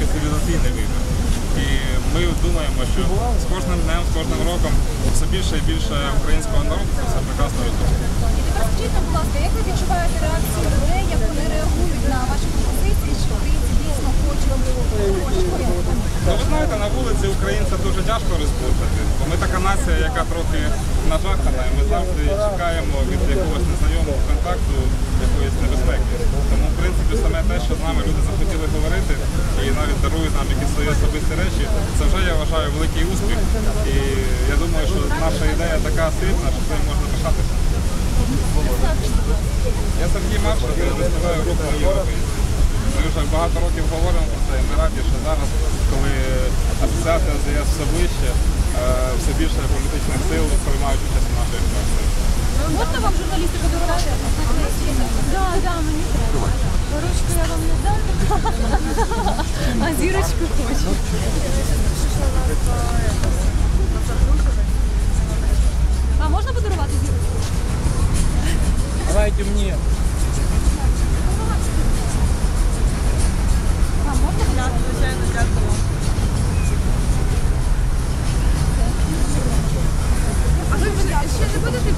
тільки цивілізаційний вибір. І ми думаємо, що з кожним днем, з кожним роком все більше і більше українського народу це все прекрасно розуміє. Скажіть, будь ласка, як ви відчуваєте реакцію людей, як вони реагують на ваші пропозиції, що українці дійсно хочуть гроші? Ну, ви знаєте, на вулиці українця дуже тяжко розбудити, бо ми така нація, яка трохи нажахана, і ми завжди чекаємо від якогось незнайомого контакту, якоїсь небезпеки. Тому, в принципі, саме те, що з нами люди захотіли говорити і навіть дарують нам якісь свої особисті речі, це вже, я вважаю, великий успіх. І я думаю, що наша ідея така сильна, що цим можна пишатися. Я Сергій Маршал, я виставляю рух на Європі. Ми вже багато років говоримо про це, і ми раді, що зараз, коли асоціація ЗС все ближче, все більше політичних сил приймають участь у нашій акції. Можна вам журналісти подарувати? Так, мені треба. Ручку я вам не дам, а зірочку хочу. А можна подарувати зірочку? Давайте мне. А можна? Звичайно, дякую. А ви ще не будете